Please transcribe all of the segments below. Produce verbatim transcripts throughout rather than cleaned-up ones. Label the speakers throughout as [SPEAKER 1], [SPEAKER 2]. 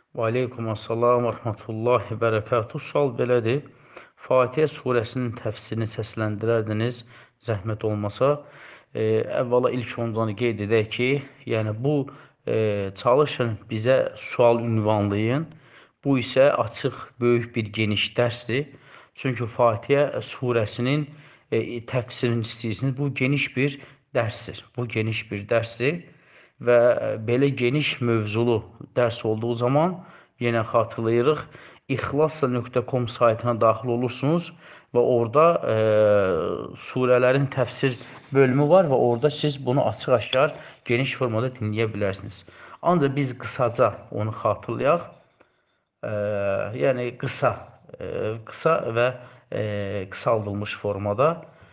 [SPEAKER 1] Və aleykumussalam və rəhmətullahi bərəkatuhu. Sual belədir. Fatihə surəsinin təfsirini səsləndirərdiniz, zəhmət olmasa. E, əvvəla ilk ondan qeyd edək ki, yəni bu e, çalışın bizə sual ünvanlayın. Bu isə açıq, böyük bir geniş dərsdir. Çünki Fatihə surəsinin e, təfsirini istəyirsiniz. Bu geniş bir dərsdir. Bu geniş bir dərsdir. Və belə geniş mövzulu dərs olduğu zaman yenə xatırlayırıq, ixlasla nöqtə com saytına daxil olursunuz və orada e, surələrin təfsir bölümü var və orada siz bunu açıq-aşkar geniş formada dinləyə bilərsiniz. Ancaq biz qısaca onu xatırlayaq. E, yəni qısa, e, qısa və e, qısaldılmış formada.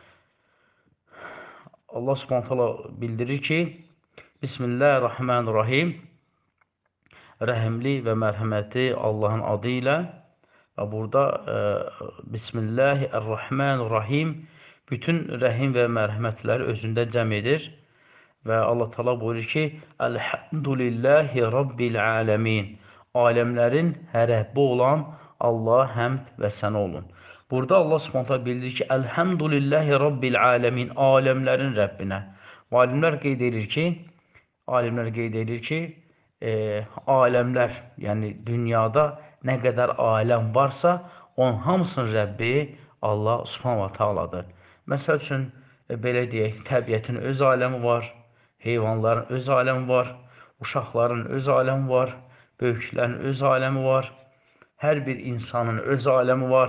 [SPEAKER 1] Allah Subhanahu taala bildirir ki, Bismillahirrahmanirrahim. Rəhimli və mərhəmətli Allahın adı ilə və burada e, Bismillahirrahmanirrahim bütün rəhim və mərhəmətləri özündə cəm edir və Allah Taala buyurur ki, Elhamdülillahi Rabbil aləmin. Aləmlərin Rəbbi olan Allah həmd və sənə olun. Burada Allah Subhanahu bildirir ki, Elhamdülillahi Rabbil aləmin, aləmlərin Rəbbinə. Və alimlər qeyd edir ki, alimlər qeyd edir ki, e, aləmlər, yəni dünyada nə qədər aləm varsa, onun hamısının Rəbbi Allah Subhanahu Taaladır. Məsəl üçün, e, belə deyək, təbiətin öz aləmi var, heyvanların öz aləmi var, uşaqların öz aləmi var, böyüklərin öz aləmi var, hər bir insanın öz aləmi var,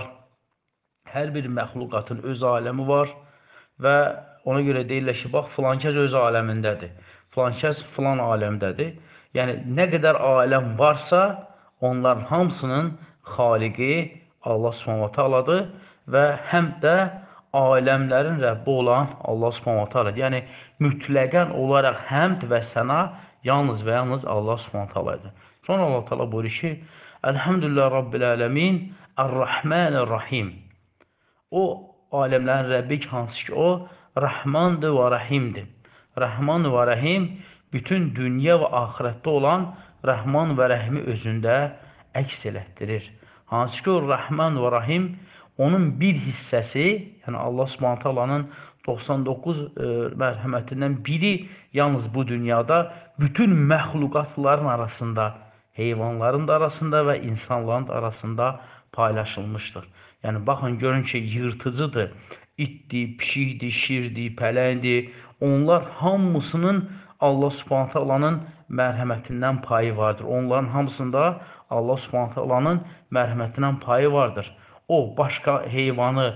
[SPEAKER 1] hər bir məxluqatın öz aləmi var və ona görə deyirlər ki, bax, filankəs öz aləmindədir, filankəs filan aləmdədir. Yəni, nə qədər aləm varsa, onların hamısının xaliqi Allah Subhanahu Taaladır və həm də aləmlərin Rəbbi olan Allah Subhanahu Taaladır. Yəni, mütləqən olaraq həmd və səna yalnız və yalnız Allah Subhanahu Taaladır. Sonra Allah Taala buyurur ki, Elhamdülillah Rabbil aləmin, Ər-Rahmanir-Rahim. O, aləmlərin Rəbbi ki, hansı ki, o, Rəhmandır və Rəhimdir. Rəhman və Rəhim, bütün dünya və axirətdə olan Rəhman və Rəhimi özündə əks elətdirir. Hansı ki, o Rəhman və Rəhim, onun bir hissəsi, yəni Allah Subhanahu taalanın doxsan doqquz e, mərhəmətindən biri yalnız bu dünyada bütün məxluqatların arasında, heyvanların da arasında və insanların da arasında paylaşılmışdır. Yəni, baxın, görün ki, yırtıcıdır, itdir, pişikdir, şirdir, pələndir. Onlar hamısının Allah Subhanahu taalanın mərhəmətindən payı vardır. Onların hamısında Allah Subhanahu taalanın mərhəmətindən payı vardır. O, başqa heyvanı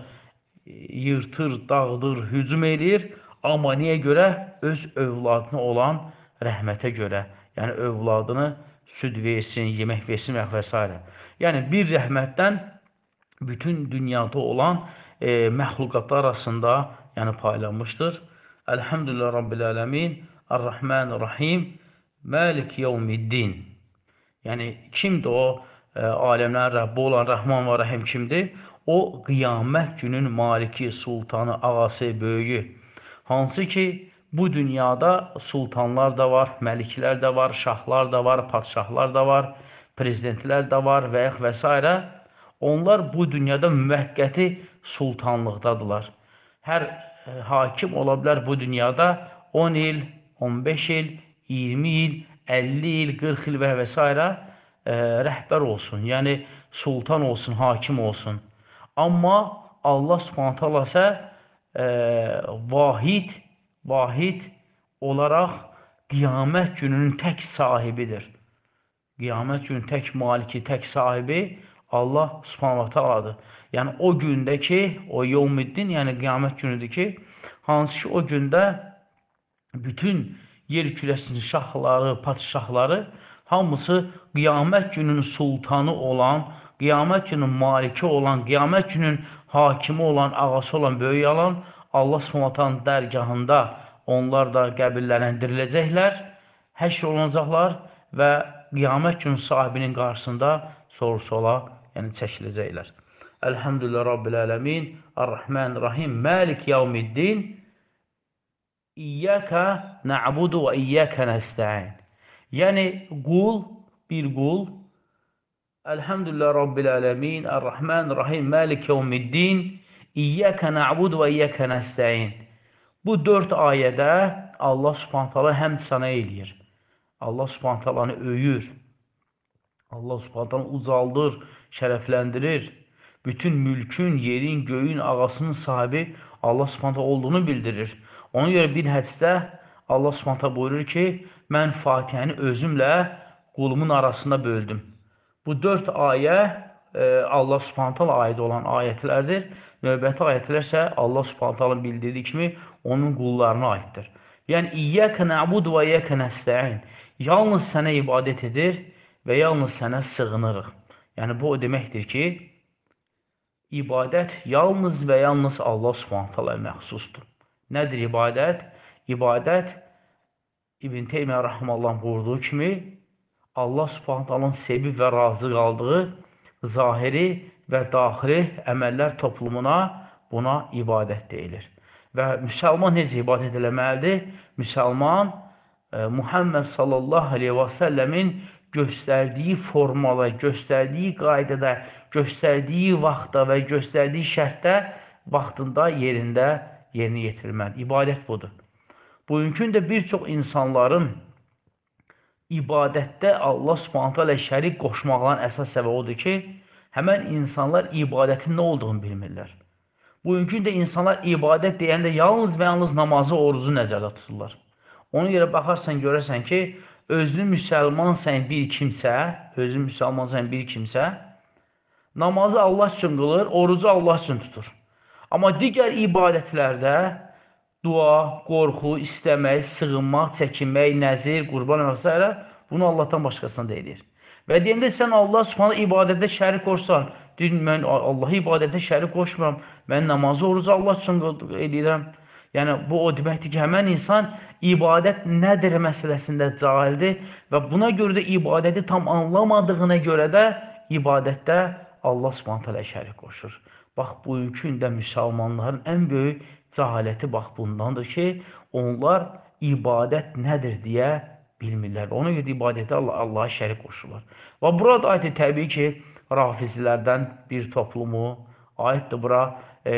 [SPEAKER 1] yırtır, dağıdır, hücum edir. Amma niyə görə? Öz övladına olan rəhmətə görə. Yəni, övladını süd versin, yemək versin və s. Yəni, bir rəhmətdən bütün dünyada olan e, məxluqatlar arasında yəni, paylanmışdır. Elhamdülillah Rabbil aləmin, Ər-Rahmanir-Rahim, Məlik yevmiddin. Yəni, kimdir o e, aləmlərin Rəbbi olan Rəhman və Rəhim kimdir? O, qiyamət günün maliki, sultanı, ağası, böyüyü. Hansı ki, bu dünyada sultanlar da var, məliklər də var, şahlar da var, padşahlar da var, prezidentlər də var və və s. Onlar bu dünyada müvəqqəti sultanlıqdadırlar. Hər e, hakim ola bilər bu dünyada on il, on beş il, iyirmi il, əlli il, qırx il və və s. E, rəhbər olsun, yəni sultan olsun, hakim olsun. Amma Allah Subhanahu taala isə e, vahid, vahid olaraq qiyamət gününün tək sahibidir. Qiyamət günün tək maliki, tək sahibi Allah Subhanahu taaladır. Yəni o gündə ki, o yevmiddin, yəni qiyamət günüdür ki, hansı ki o gündə bütün yer kürəsinin şahları, padşahları hamısı qiyamət günün sultanı olan, qiyamət günün maliki olan, qiyamət günün hakimi olan, ağası olan, böyüyü olan Allah Subhanahu taalanın dərgahında onlar da qəbirləndiriləcəklər, həşr olunacaqlar və qiyamət günün sahibinin qarşısında soru-suala yəni çəkiləcəklər. Elhamdülillah Rabbil aləmin, Ər-Rahmanir-Rahim, Məlik yevmiddin, İyyəkə na'budu və iyyəkə nəstəin. Yəni, qul, bir qul, Elhamdülillah Rabbil alemin, Errahmanirrahim, Malik yevmiddin, İyyâke na'budu və iyyâke nesta'in. Bu dörd ayədə Allah Subhanahu taala həmd sənə eləyir. Allah Subhanahu taalanı öyür. Allah Subhanahu taala ucaldır, şərəfləndirir. Bütün mülkün, yerin, göyün, ağasının sahibi Allah Subhanahu taala olduğunu bildirir. Ona görə bir hədisdə Allah Subhanahu taala buyurur ki, mən Fatihəni özümlə qulumun arasında böldüm. Bu dörd ayə e, Allah Subhanahu taala aid olan ayətlərdir. Növbəti ayətlər isə Allah Subhanahu taala bildirdiyi kimi onun qullarına aiddir. Yəni İyyaka na'budu və iyyaka nesta'in. Yalnız sənə ibadət edir və yalnız sənə sığınırıq. Yəni bu o deməkdir ki, ibadət yalnız və yalnız Allah Subhanahu taalaya məxsusdur. Nədir ibadət? İbadət İbn Teymiyyə rahmeullah buyurduğu kimi Allah Subhanahu taalanın sevib və razı qaldığı zahiri və daxili əməllər toplumuna buna ibadət deyilir. Və müsəlman necə ibadət eləməlidir? Müsəlman e, Muhammed sallallahu aleyhi və səlləmin göstərdiyi formada, göstərdiyi qaydada, göstərdiyi vaxtda və göstərdiyi şərtdə, vaxtında, yerində yerinə yetirilməlidir. İbadət budur. Bugünkü də bir çox insanların ibadətdə Allah Subhanahu taala şərik qoşmaqların əsas səbəbi odur ki, həmən insanlar ibadətin nə olduğunu bilmirlər. Bugünkü də insanlar ibadət deyəndə yalnız və yalnız namazı, orucu nəzərdə tuturlar. Ona görə baxarsan, görərsən ki, özünü müsəlmansan bir kimsə, özünü müsəlmansan bir kimsə, namazı Allah üçün qılır, orucu Allah üçün tutur. Amma digər ibadətlərdə dua, qorxu, istəmək, sığınmaq, çəkinmək, nəzir, qurban və s. bunu Allahdan başqasına deyilir. Və deyəndə sən Allah Subhanahu ibadətdə şərik qoşsan, deyir, mən Allahı ibadətdə şərik qoşmuram, mən namazı, orucu Allah üçün edirəm. Yəni, bu o deməkdir ki, həmən insan ibadət nədir məsələsində cahildir və buna görə də ibadəti tam anlamadığına görə də ibadətdə Allah Subhanahu taala şərik qoşur. Bax, bugünkü də müsəlmanların ən böyük cəhaləti bax bundandır ki, onlar ibadət nədir deyə bilmirlər. Ona görə ibadətə Allah, Allaha şərik qoşurlar. Və burada aiddir təbii ki, rafizlərdən bir toplumu, aiddir bura e,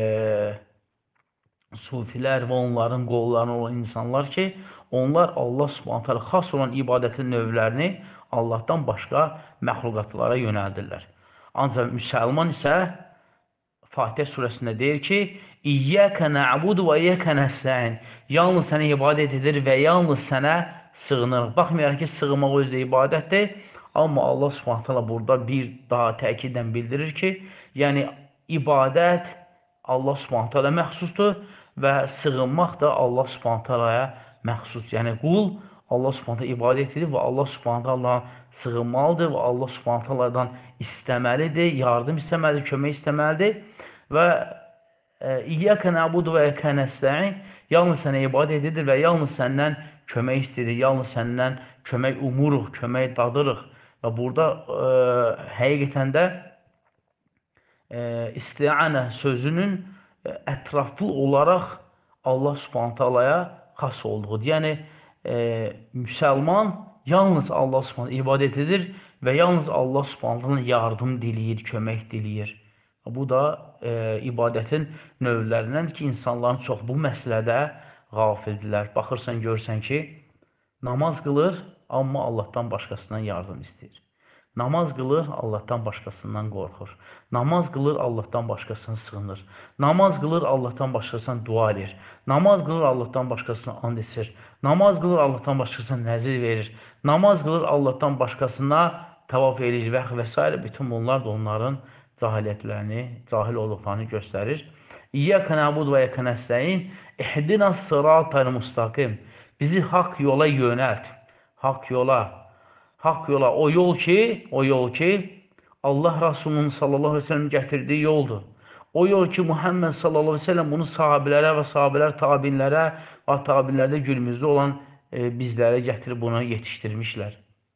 [SPEAKER 1] sufilər və onların qollarına olan insanlar ki, onlar Allah Subhanahu taala xas olan ibadətin növlərini Allahdan başqa məxluqatlara yönəldirlər. Ancaq müsəlman isə Fatihə surəsində deyir ki, İyyəkə na'budu və iyyəkə nesta'in. Yalnız sənə ibadət edir və yalnız sənə sığınırıq. Baxmayaraq ki, sığınmaq özü ibadətdir. Amma Allah Subhanahu taala burada bir daha təkidlə bildirir ki, yəni ibadət Allah Subhanahu taala məxsusdur və sığınmaq da Allah Subhanahu taalaya məxsus. Yəni qul Allah Subhanahu taala ibadət edir və Allah Subhanahu taala sığınmalıdır və Allah Subhanahu taaladan istəməlidir, yardım istəməlidir, kömək istəməlidir və İyyəkə na'budu və iyyəkə nesta'in. Yalnız sənə ibadət edir və yalnız səndən kömək istəyir, yalnız səndən kömək umuruq, kömək dadırıq. Və burada e, həqiqətən də e, isti'anə sözünün ətraflı olaraq Allah Subhanahu taalaya xas olduğudur. Yəni e, müsəlman yalnız Allah Subhanahu ibadət edir və yalnız Allah Subhanahu yardım diləyir, kömək diləyir. Bu da e, ibadətin növlərindəndir ki, insanların çox bu məsələdə qafildirlər. Baxırsan, görsən ki, namaz qılır, amma Allahdan başqasından yardım istəyir. Namaz qılır, Allahdan başqasından qorxur. Namaz qılır, Allahdan başqasına sığınır. Namaz qılır, Allahdan başqasına dua edir. Namaz qılır, Allahdan başqasına and içir. Namaz qılır, Allahdan başqasına nəzir verir. Namaz qılır, Allahdan başqasına tavaf edir və və s. Bütün bunlar da onların cahiliyyətlərini, cahil olduqlarını göstərir. İyyəkə na'budu və iyyəkə nesta'in. İhdinas sıratal mustaqim. Bizi haqq yola yönəlt. Haqq yola. Haqq yola. O yol ki, o yol ki, Allah Rasulunun sallallahu aleyhi ve sellem gətirdiyi yoldur. O yol ki, Muhammed sallallahu aleyhi ve sellem bunu sahabilərə və sahabilər tabinlərə və tabinlərdə günümüzdə olan e, bizlərə gətirib bunu yetişdirmişlər.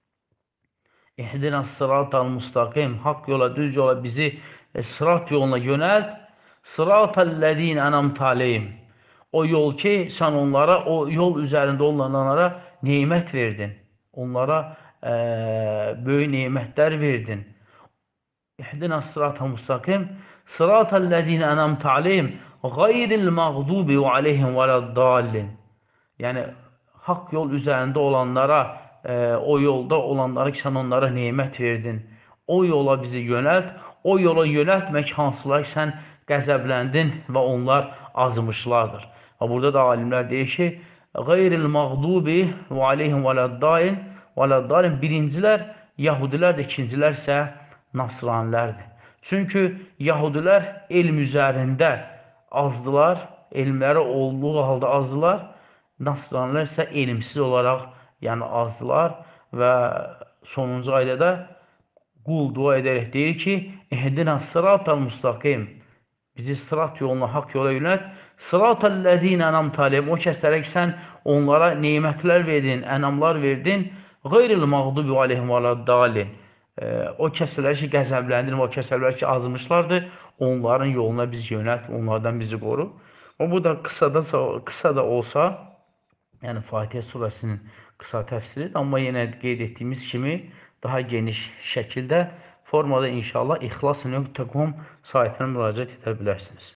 [SPEAKER 1] İhdinas sıratal mustaqim. Haqq yola, düz yola bizi e, sırat yoluna yönəlt. Sıratallezine en'amte aleyhim. O yol ki, sən onlara, o yol üzərində olanlara nemət verdin. Onlara e, böyük nemətlər verdin. İhdina sıratal mustaqim sıratal lezine en'amte aleyhim gayril mağdubi aleyhim veleddallin. Yəni haqq yol üzərində olanlara, e, o yolda olanlara ki, sən onlara nemət verdin. O yola bizi yönəlt, o yola yönəltmək hansılar ki, sən qəzəbləndin və onlar azmışlardır. Və burada da alimlər deyir ki, qayril məğdubi və aleyhim vələddalin, vələddalin birincilər Yahudilər də, ikincilər isə Nasranilərdir. Çünki Yahudilər elm üzərində azdılar, elmləri olduğu halda azdılar. Nasranilər isə elmsiz olaraq yəni azdılar və sonuncu ayda da qul dua edərək deyir ki, İhdina sıratal mustaqim, bizi sırat yoluna, haqq yola yönət, sıratal ləzine en'amte aleyhim, o kəslərə ki, sən onlara nemətlər verdin, ənamlar verdin, qayril məğdubi aleyhim vələddallin, o kəslər ki, qəzəbləndin, o kəslər ki, azmışlardır, onların yoluna biz yönət, onlardan bizi qoru. O, bu da qısa da, qısa da olsa, yəni Fatihə surəsinin qısa təfsiridir, amma yenə qeyd etdiyimiz kimi daha geniş şəkildə formada inşallah ixlas nöqtə com saytına müraciət edə bilərsiniz.